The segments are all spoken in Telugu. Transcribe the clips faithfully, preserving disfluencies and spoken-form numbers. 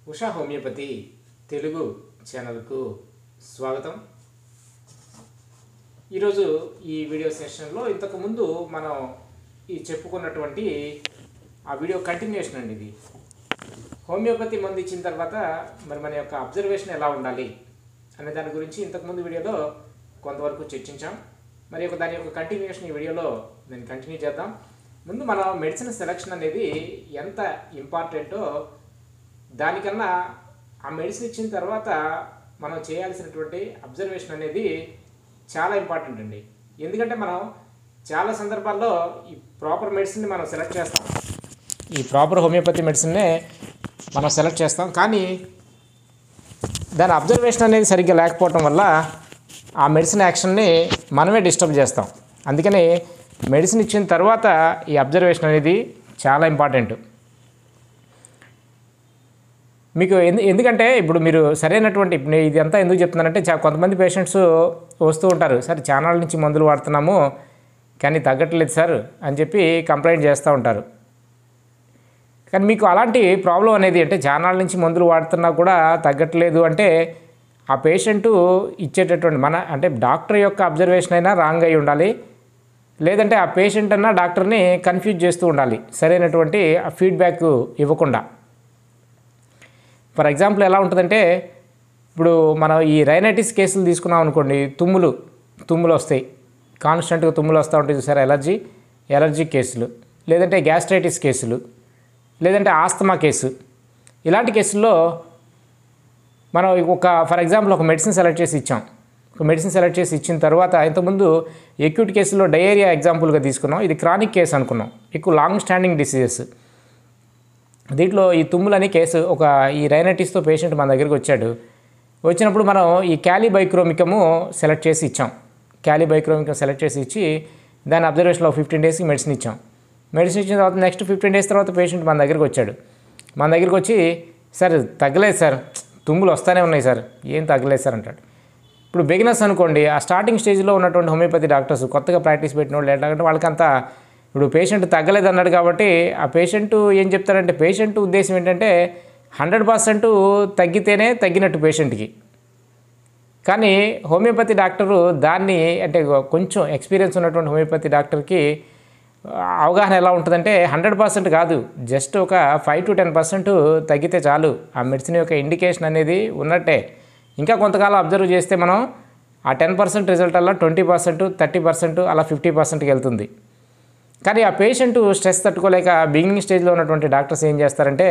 ఉషా హోమియోపతి తెలుగు ఛానల్కు స్వాగతం. ఈరోజు ఈ వీడియో సెషన్లో ఇంతకుముందు మనం ఈ చెప్పుకున్నటువంటి ఆ వీడియో కంటిన్యూషన్ అండి. ఇది హోమియోపతి మందు ఇచ్చిన తర్వాత మరి మన యొక్క అబ్జర్వేషన్ ఎలా ఉండాలి అనే దాని గురించి ఇంతకుముందు వీడియోలో కొంతవరకు చర్చించాం. మరి యొక్క దాని యొక్క కంటిన్యూషన్ ఈ వీడియోలో నేను కంటిన్యూ చేద్దాం. ముందు మనం మెడిసిన్ సెలెక్షన్ అనేది ఎంత ఇంపార్టెంటో దానికన్నా ఆ మెడిసిన్ ఇచ్చిన తర్వాత మనం చేయాల్సినటువంటి అబ్జర్వేషన్ అనేది చాలా ఇంపార్టెంట్ అండి. ఎందుకంటే మనం చాలా సందర్భాల్లో ఈ ప్రాపర్ మెడిసిన్ని మనం సెలెక్ట్ చేస్తాం, ఈ ప్రాపర్ హోమియోపతి మెడిసిన్నే మనం సెలెక్ట్ చేస్తాం. కానీ దాని అబ్జర్వేషన్ అనేది సరిగ్గా లేకపోవటం వల్ల ఆ మెడిసిన్ యాక్షన్ని మనమే డిస్టర్బ్ చేస్తాం. అందుకని మెడిసిన్ ఇచ్చిన తర్వాత ఈ అబ్జర్వేషన్ అనేది చాలా ఇంపార్టెంట్. మీకు ఎందు ఎందుకంటే ఇప్పుడు మీరు సరైనటువంటి ఇప్పుడు ఇది అంతా ఎందుకు చెప్తున్నానంటే చా కొంతమంది పేషెంట్స్ వస్తూ ఉంటారు, సార్ చాలా నుంచి మందులు వాడుతున్నాము కానీ తగ్గట్లేదు సార్ అని చెప్పి కంప్లైంట్ చేస్తూ ఉంటారు. కానీ మీకు అలాంటి ప్రాబ్లం అనేది అంటే చాలా నుంచి మందులు వాడుతున్నా కూడా తగ్గట్లేదు అంటే ఆ పేషెంటు ఇచ్చేటటువంటి మన అంటే డాక్టర్ యొక్క అబ్జర్వేషన్ అయినా రాంగ్ అయి ఉండాలి, లేదంటే ఆ పేషెంట్ అన్నా డాక్టర్ని కన్ఫ్యూజ్ చేస్తూ ఉండాలి సరైనటువంటి ఆ ఫీడ్బ్యాక్ ఇవ్వకుండా. ఫర్ ఎగ్జాంపుల్ ఎలా ఉంటుందంటే ఇప్పుడు మనం ఈ రైనైటిస్ కేసులు తీసుకున్నాం అనుకోండి, తుమ్ములు తుమ్ములు వస్తాయి, కాన్స్టెంట్గా తుమ్ములు వస్తూ ఉంటాయి చూసారు, ఎలర్జీ ఎలర్జీ కేసులు, లేదంటే గ్యాస్ట్రైటిస్ కేసులు, లేదంటే ఆస్తమా కేసు. ఇలాంటి కేసుల్లో మనం ఒక ఫర్ ఎగ్జాంపుల్ ఒక మెడిసిన్ సెలెక్ట్ చేసి ఇచ్చాం, ఒక మెడిసిన్ సెలెక్ట్ చేసి ఇచ్చిన తర్వాత ఇంతకుముందు ఎక్యూట్ కేసులో డయేరియా ఎగ్జాంపుల్గా తీసుకున్నాం, ఇది క్రానిక్ కేసు అనుకున్నాం, ఎక్కువ లాంగ్ స్టాండింగ్ డిసీజెస్. దీంట్లో ఈ తుమ్ములని కేసు ఒక ఈ రైనైటిస్తో పేషెంట్ మన దగ్గరికి వచ్చాడు. వచ్చినప్పుడు మనం ఈ క్యాలిబైక్రోమికము సెలెక్ట్ చేసి ఇచ్చాం, క్యాలిబైక్రోమికం సెలెక్ట్ చేసి ఇచ్చి దాని అబ్జర్వేషన్లో ఫిఫ్టీన్ డేస్కి మెడిసిన్ ఇచ్చాం. మెడిసిన్ ఇచ్చిన తర్వాత నెక్స్ట్ ఫిఫ్టీన్ డేస్ తర్వాత పేషెంట్ మన దగ్గరికి వచ్చాడు. మన దగ్గరికి వచ్చి సార్ తగ్గలేదు సార్, తుమ్ములు వస్తూనే ఉన్నాయి సార్, ఏం తగ్గలేదు సార్ అంటాడు. ఇప్పుడు బిగినర్స్ అనుకోండి, ఆ స్టార్టింగ్ స్టేజ్లో ఉన్నటువంటి హోమియోపతి డాక్టర్స్ కొత్తగా ప్రాక్టీస్ పెట్టిన వాళ్ళు ఎట్లాగంటే వాళ్ళకంతా ఇప్పుడు పేషెంట్ తగ్గలేదు అన్నాడు కాబట్టి ఆ పేషెంట్ ఏం చెప్తారంటే పేషెంట్ ఉద్దేశం ఏంటంటే హండ్రెడ్ పర్సెంట్ తగ్గితేనే తగ్గినట్టు పేషెంట్కి. కానీ హోమియోపతి డాక్టరు దాన్ని అంటే కొంచెం ఎక్స్పీరియన్స్ ఉన్నటువంటి హోమియోపతి డాక్టర్కి అవగాహన ఎలా ఉంటుందంటే హండ్రెడ్ పర్సెంట్ కాదు, జస్ట్ ఒక ఫైవ్ టు టెన్ పర్సెంట్ తగ్గితే చాలు, ఆ మెడిసిన్ యొక్క ఇండికేషన్ అనేది ఉన్నట్టే. ఇంకా కొంతకాలం అబ్జర్వ్ చేస్తే మనం ఆ టెన్ పర్సెంట్ రిజల్ట్ అలా ట్వంటీ పర్సెంట్ థర్టీ పర్సెంట్ అలా ఫిఫ్టీ పర్సెంట్కి వెళ్తుంది. కానీ ఆ పేషెంట్ స్ట్రెస్ తట్టుకోలేక బిగినింగ్ స్టేజ్లో ఉన్నటువంటి డాక్టర్స్ ఏం చేస్తారంటే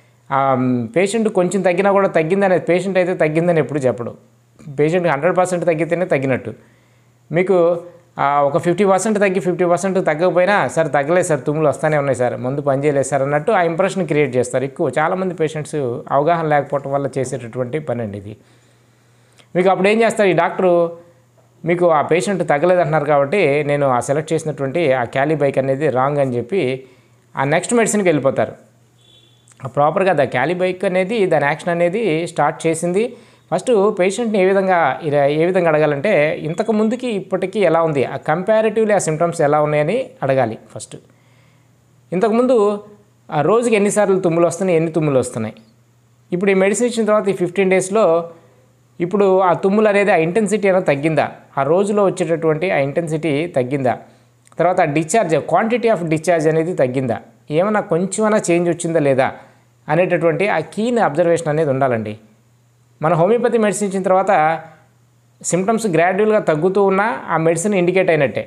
పేషెంట్ కొంచెం తగ్గినా కూడా తగ్గిందని, పేషెంట్ అయితే తగ్గిందని ఎప్పుడు చెప్పడు, పేషెంట్ హండ్రెడ్ పర్సెంట్ తగ్గితేనే తగ్గినట్టు. మీకు ఒక ఫిఫ్టీ పర్సెంట్ తగ్గి ఫిఫ్టీ పర్సెంట్ తగ్గకపోయినా సార్ తగ్గలేదు సార్, తుమ్ములు వస్తూనే ఉన్నాయి సార్, మందు పనిచేయలేదు సార్ అన్నట్టు ఆ ఇంప్రెషన్ క్రియేట్ చేస్తారు. ఎక్కువ చాలామంది పేషెంట్స్ అవగాహన లేకపోవడం వల్ల చేసేటటువంటి పని అండి ఇది. మీకు అప్పుడు ఏం చేస్తారు ఈ డాక్టరు, మీకు ఆ పేషెంట్ తగ్గలేదంటున్నారు కాబట్టి నేను ఆ సెలెక్ట్ చేసినటువంటి ఆ క్యాలిబైక్ అనేది రాంగ్ అని చెప్పి ఆ నెక్స్ట్ మెడిసిన్కి వెళ్ళిపోతారు. ప్రాపర్గా ద క్యాలిబైక్ అనేది దాని యాక్షన్ అనేది స్టార్ట్ చేసింది. ఫస్ట్ పేషెంట్ని ఏ విధంగా ఏ విధంగా అడగాలంటే ఇంతకు ముందుకి ఇప్పటికీ ఎలా ఉంది, ఆ కంపారిటివ్లీ ఆ సిమ్టమ్స్ ఎలా ఉన్నాయని అడగాలి. ఫస్ట్ ఇంతకుముందు ఆ రోజుకి ఎన్నిసార్లు తుమ్ములు వస్తున్నాయి, ఎన్ని తుమ్ములు వస్తున్నాయి, ఇప్పుడు ఈ మెడిసిన్ ఇచ్చిన తర్వాత ఈ ఫిఫ్టీన్ డేస్లో ఇప్పుడు ఆ తుమ్ములు అనేది ఆ ఇంటెన్సిటీ అనేది తగ్గిందా, ఆ రోజులో వచ్చేటటువంటి ఆ ఇంటెన్సిటీ తగ్గిందా, తర్వాత ఆ డిశ్చార్జ్ క్వాంటిటీ ఆఫ్ డిశ్చార్జ్ అనేది తగ్గిందా, ఏమైనా కొంచెమైనా చేంజ్ వచ్చిందా లేదా అనేటటువంటి ఆ కీన్ అబ్జర్వేషన్ అనేది ఉండాలండి. మన హోమియోపతి మెడిసిన్ ఇచ్చిన తర్వాత సిమ్టమ్స్ గ్రాడ్యువల్గా తగ్గుతూ ఉన్నా ఆ మెడిసిన్ ఇండికేట్ అయినట్టే,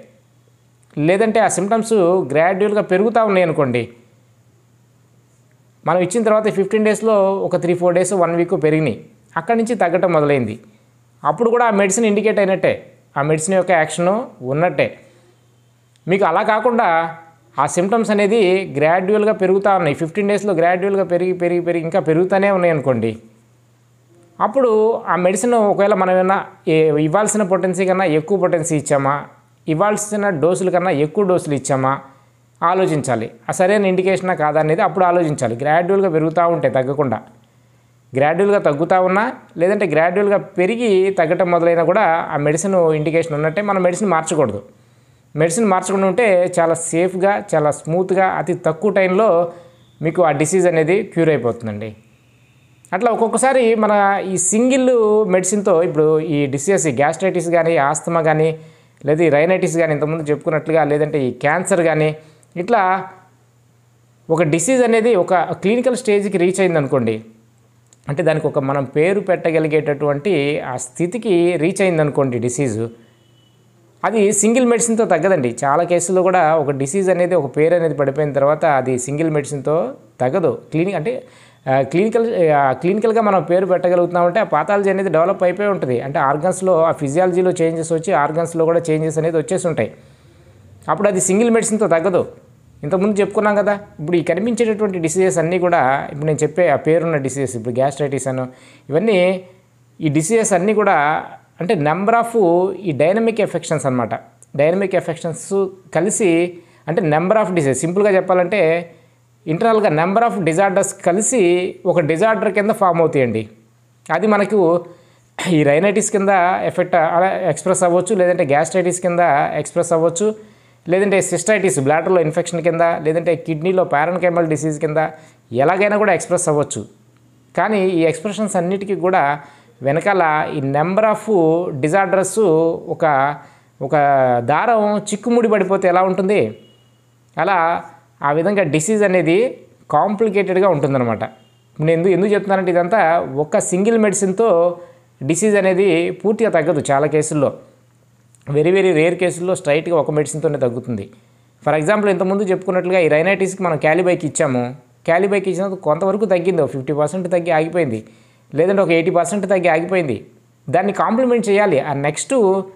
లేదంటే ఆ సిమ్టమ్స్ గ్రాడ్యువల్గా పెరుగుతూ ఉన్నాయి అనుకోండి, మనం ఇచ్చిన తర్వాత ఫిఫ్టీన్ డేస్లో ఒక three four days one week పెరిగినాయి, అక్కడి నుంచి తగ్గటం మొదలైంది, అప్పుడు కూడా ఆ మెడిసిన్ ఇండికేట్ అయినట్టే, ఆ మెడిసిన్ యొక్క యాక్షను ఉన్నట్టే. మీకు అలా కాకుండా ఆ సిమ్టమ్స్ అనేది గ్రాడ్యువల్గా పెరుగుతూ ఉన్నాయి, ఫిఫ్టీన్ డేస్లో గ్రాడ్యువల్గా పెరిగి పెరిగి పెరిగి ఇంకా పెరుగుతూనే ఉన్నాయి అనుకోండి, అప్పుడు ఆ మెడిసిన్ ఒకవేళ మనం ఏమన్నా ఇవ్వాల్సిన పొటెన్సీ కన్నా ఎక్కువ పొటెన్సీ ఇచ్చామా, ఇవ్వాల్సిన డోసుల కన్నా ఎక్కువ డోసులు ఇచ్చామా ఆలోచించాలి. ఆ సరైన ఇండికేషనా కాదా అనేది అప్పుడు ఆలోచించాలి. గ్రాడ్యువల్గా పెరుగుతూ ఉంటే తగ్గకుండా, గ్రాడ్యువల్గా తగ్గుతూ ఉన్నా లేదంటే గ్రాడ్యువల్గా పెరిగి తగ్గటం మొదలైనా కూడా ఆ మెడిసిన్ ఇండికేషన్ ఉన్నట్టే, మనం మెడిసిన్ మార్చకూడదు. మెడిసిన్ మార్చకుండా ఉంటే చాలా సేఫ్గా చాలా స్మూత్గా అతి తక్కువ టైంలో మీకు ఆ డిసీజ్ అనేది క్యూర్ అయిపోతుందండి. అట్లా ఒక్కొక్కసారి మన ఈ సింగిల్ మెడిసిన్తో ఇప్పుడు ఈ డిసీజెస్ ఈ గ్యాస్ట్రైటిస్ కానీ ఆస్తమా కానీ లేదా ఈ రైనైటిస్ కానీ ఇంతకుముందు చెప్పుకున్నట్లుగా లేదంటే ఈ క్యాన్సర్ కానీ ఇట్లా ఒక డిసీజ్ అనేది ఒక క్లినికల్ స్టేజ్కి రీచ్ అయింది అనుకోండి, అంటే దానికి ఒక మనం పేరు పెట్టగలిగేటటువంటి ఆ స్థితికి రీచ్ అయింది అనుకోండి డిసీజు, అది సింగిల్ మెడిసిన్తో తగ్గదండి. చాలా కేసుల్లో కూడా ఒక డిసీజ్ అనేది ఒక పేరు అనేది పడిపోయిన తర్వాత అది సింగిల్ మెడిసిన్తో తగ్గదు. క్లినిక్ అంటే క్లినికల్ క్లినికల్గా మనం పేరు పెట్టగలుగుతున్నామంటే ఆ పాథాలజీ అనేది డెవలప్ అయిపోయి ఉంటుంది. అంటే ఆర్గన్స్లో ఆ ఫిజియాలజీలో చేంజెస్ వచ్చి ఆర్గన్స్లో కూడా చేంజెస్ అనేది వచ్చేసి ఉంటాయి. అప్పుడు అది సింగిల్ మెడిసిన్తో తగ్గదు. ఇంతకుముందు చెప్పుకున్నాం కదా, ఇప్పుడు ఈ కనిపించేటటువంటి డిసీజెస్ అన్నీ కూడా ఇప్పుడు నేను చెప్పే ఆ పేరున్న డిసీజెస్, ఇప్పుడు గ్యాస్ట్రైటిస్ అను ఇవన్నీ ఈ డిసీజెస్ అన్నీ కూడా అంటే నెంబర్ ఆఫ్ ఈ డైనమిక్ ఎఫెక్షన్స్ అనమాట. డైనమిక్ ఎఫెక్షన్స్ కలిసి అంటే నెంబర్ ఆఫ్ డిసీజ్, సింపుల్గా చెప్పాలంటే ఇంటర్నల్గా నెంబర్ ఆఫ్ డిజార్డర్స్ కలిసి ఒక డిజార్డర్ కింద ఫామ్ అవుతాయండి. అది మనకు ఈ రైనైటిస్ కింద ఎఫెక్ట్ అలా ఎక్స్ప్రెస్ అవ్వచ్చు, లేదంటే గ్యాస్ట్రైటిస్ కింద ఎక్స్ప్రెస్ అవ్వచ్చు, లేదంటే సిస్టైటిస్ బ్లాడర్లో ఇన్ఫెక్షన్ కింద, లేదంటే కిడ్నీలో పారెన్కైమల్ డిసీజ్ కింద ఎలాగైనా కూడా ఎక్స్ప్రెస్ అవ్వచ్చు. కానీ ఈ ఎక్స్ప్రెషన్స్ అన్నిటికీ కూడా వెనకాల ఈ నెంబర్ ఆఫ్ డిజార్డర్స్ ఒక ఒక దారం చిక్కుముడి పడిపోతే ఎలా ఉంటుంది, అలా ఆ విధంగా డిసీజ్ అనేది కాంప్లికేటెడ్గా ఉంటుందన్నమాట. నేను ఎందుకు ఎందుకు చెప్తున్నానంటే ఇదంతా ఒక సింగిల్ మెడిసిన్తో డిసీజ్ అనేది పూర్తిగా తగ్గదు. చాలా కేసుల్లో వెరీ వెరీ రేర్ కేసుల్లో స్ట్రైట్గా ఒక మెడిసిన్తోనే తగ్గుతుంది. ఫర్ ఎగ్జాంపుల్ ఇంతకుముందు చెప్పుకున్నట్లుగా ఈ రైనైటిస్కి మనం క్యాలిబైక్ ఇచ్చాము, క్యాలిబైక్ ఇచ్చినందుకు కొంతవరకు తగ్గింది, ఫిఫ్టీ పర్సెంట్ తగ్గి ఆగిపోయింది, లేదంటే ఒక ఎయిటీ పర్సెంట్ తగ్గి ఆగిపోయింది. దాన్ని కాంప్లిమెంట్ చేయాలి. ఆ నెక్స్ట్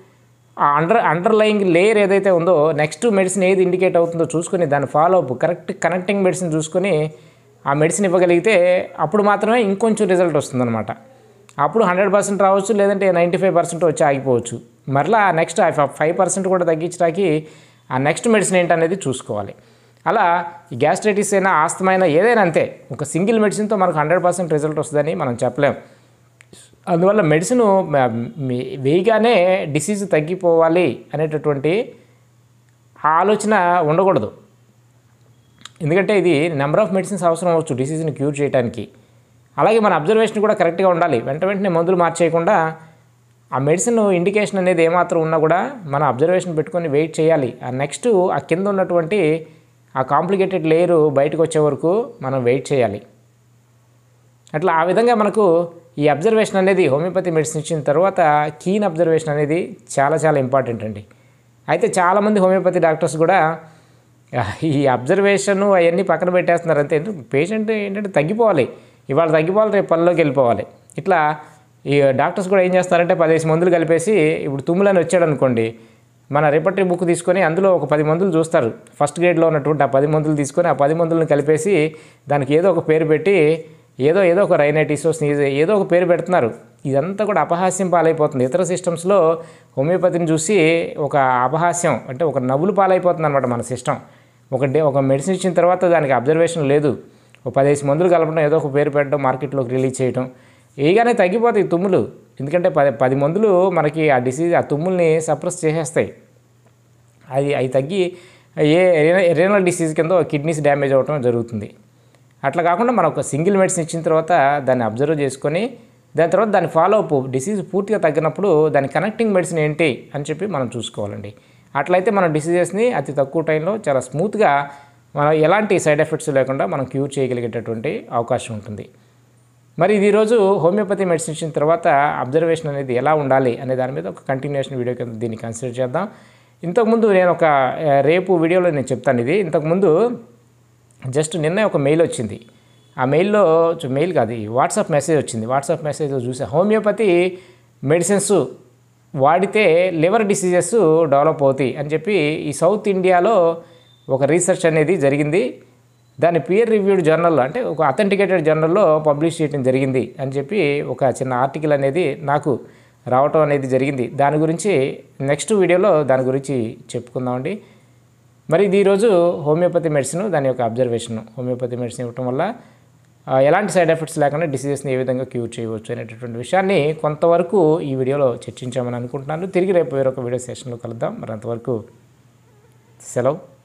ఆ అండర్ అండర్లయింగ్ లేయర్ ఏదైతే ఉందో నెక్స్ట్ మెడిసిన్ ఏది ఇండికేట్ అవుతుందో చూసుకొని దాన్ని follow up correct connecting medicine చూసుకొని ఆ మెడిసిన్ ఇవ్వగలిగితే అప్పుడు మాత్రమే ఇంకొంచెం రిజల్ట్ వస్తుందన్నమాట. అప్పుడు హండ్రెడ్ పర్సెంట్ రావచ్చు, లేదంటే నైంటీ ఫైవ్ పర్సెంట్ వచ్చి ఆగిపోవచ్చు. మరలా నెక్స్ట్ ఫైవ్ పర్సెంట్ కూడా తగ్గించడానికి ఆ నెక్స్ట్ మెడిసిన్ ఏంటనేది చూసుకోవాలి. అలా ఈ గ్యాస్ట్రైటిస్ అయినా ఆస్తమా అయినా ఏదైనా అంతే, ఒక సింగిల్ మెడిసిన్తో మనకు హండ్రెడ్ పర్సెంట్ రిజల్ట్ వస్తుందని మనం చెప్పలేం. అందువల్ల మెడిసిన్ వేయగానే డిసీజ్ తగ్గిపోవాలి అనేటటువంటి ఆలోచన ఉండకూడదు. ఎందుకంటే ఇది నెంబర్ ఆఫ్ మెడిసిన్స్ అవసరం అవ్వచ్చు డిసీజ్ని క్యూర్ చేయడానికి. అలాగే మన అబ్జర్వేషన్ కూడా కరెక్ట్గా ఉండాలి. వెంట వెంటనే మందులు మార్చేయకుండా ఆ మెడిసిన్ ఇండికేషన్ అనేది ఏమాత్రం ఉన్నా కూడా మన అబ్జర్వేషన్ పెట్టుకొని వెయిట్ చేయాలి. ఆ నెక్స్ట్ ఆ కింద ఉన్నటువంటి ఆ కాంప్లికేటెడ్ లేయరు బయటకు వచ్చే వరకు మనం వెయిట్ చేయాలి. అట్లా ఆ విధంగా మనకు ఈ అబ్జర్వేషన్ అనేది హోమియోపతి మెడిసిన్ ఇచ్చిన తర్వాత కీన్ అబ్జర్వేషన్ అనేది చాలా చాలా ఇంపార్టెంట్ అండి. అయితే చాలామంది హోమియోపతి డాక్టర్స్ కూడా ఈ అబ్జర్వేషన్ అవన్నీ పక్కన పెట్టేస్తున్నారు. అంతే, పేషెంట్ ఏంటంటే తగ్గిపోవాలి, ఇవాళ తగ్గిపోవాలి, రేపు పనిలోకి వెళ్ళిపోవాలి. ఇట్లా ఈ డాక్టర్స్ కూడా ఏం చేస్తారంటే పదిహేను మందులు కలిపేసి, ఇప్పుడు తుమ్ములని వచ్చాడు అనుకోండి, మన రిపర్టరీ బుక్ తీసుకొని అందులో ఒక పది మందులు చూస్తారు. ఫస్ట్ గ్రేడ్లో ఉన్నటువంటి ఆ పది మందులు తీసుకొని ఆ పది మందులను కలిపేసి దానికి ఏదో ఒక పేరు పెట్టి ఏదో ఏదో ఒక రైనైటిస్ స్నీజ్ ఏదో ఒక పేరు పెడుతున్నారు. ఇదంతా కూడా అపహాస్యం పాలైపోతుంది. ఇతర సిస్టమ్స్లో హోమియోపతిని చూసి ఒక అపహాస్యం అంటే ఒక నవ్వులు పాలైపోతుంది అనమాట మన సిస్టమ్. ఒక డే ఒక మెడిసిన్ ఇచ్చిన తర్వాత దానికి అబ్జర్వేషన్ లేదు, ఒక పదిహేను మందులు కలపడం, ఏదో ఒక పేరు పెట్టడం, మార్కెట్లోకి రిలీజ్ చేయడం, ఏగానే తగ్గిపోతాయి తుమ్ములు. ఎందుకంటే పది పది మందులు మనకి ఆ డిసీజ్ ఆ తుమ్ముల్ని సప్రెస్ చేసేస్తాయి. అది అవి తగ్గి ఏ రీనల్ డిసీజ్ కింద కిడ్నీస్ డ్యామేజ్ అవ్వడం జరుగుతుంది. అట్లా కాకుండా మనం ఒక సింగిల్ మెడిసిన్ ఇచ్చిన తర్వాత దాన్ని అబ్జర్వ్ చేసుకొని దాని తర్వాత దాన్ని ఫాలో అప్ డిసీజ్ పూర్తిగా తగ్గినప్పుడు దాని కనెక్టింగ్ మెడిసిన్ ఏంటి అని చెప్పి మనం చూసుకోవాలండి. అట్లయితే మన డిసీజెస్ని అతి తక్కువ టైంలో చాలా స్మూత్గా మనం ఎలాంటి సైడ్ ఎఫెక్ట్స్ లేకుండా మనం క్యూర్ చేయగలిగేటటువంటి అవకాశం ఉంటుంది. మరి ఇది ఈరోజు హోమియోపతి మెడిసిన్ ఇచ్చిన తర్వాత అబ్జర్వేషన్ అనేది ఎలా ఉండాలి అనే దాని మీద ఒక కంటిన్యూషన్ వీడియో కింద దీన్ని కన్సిడర్ చేద్దాం. ఇంతకుముందు నేను ఒక రేపు వీడియోలో నేను చెప్తాను ఇది. ఇంతకుముందు జస్ట్ నిన్న ఒక మెయిల్ వచ్చింది. ఆ మెయిల్లో మెయిల్ కాదు వాట్సాప్ మెసేజ్ వచ్చింది. వాట్సాప్ మెసేజ్లో చూసా హోమియోపతి మెడిసిన్స్ వాడితే లివర్ డిసీజెస్ డెవలప్ అవుతాయి అని చెప్పి ఈ సౌత్ ఇండియాలో ఒక రీసెర్చ్ అనేది జరిగింది. దాన్ని పియర్ రివ్యూడ్ జర్నల్లో అంటే ఒక అథెంటికేటెడ్ జర్నల్లో పబ్లిష్ చేయడం జరిగింది అని చెప్పి ఒక చిన్న ఆర్టికల్ అనేది నాకు రావటం అనేది జరిగింది. దాని గురించి నెక్స్ట్ వీడియోలో దాని గురించి చెప్పుకుందామండి. మరి ఇది ఈరోజు హోమియోపతి మెడిసిన్, దాని యొక్క అబ్జర్వేషన్, హోమియోపతి మెడిసిన్ ఇవ్వటం వల్ల ఎలాంటి సైడ్ ఎఫెక్ట్స్ లేకుండా డిసీజెస్ని ఏ విధంగా క్యూర్ చేయవచ్చు అనేటటువంటి విషయాన్ని కొంతవరకు ఈ వీడియోలో చర్చించామని అనుకుంటున్నాను. తిరిగి రేపు వేరొక వీడియో సెషన్లో కలుద్దాం. మరి అంతవరకు సెలవు.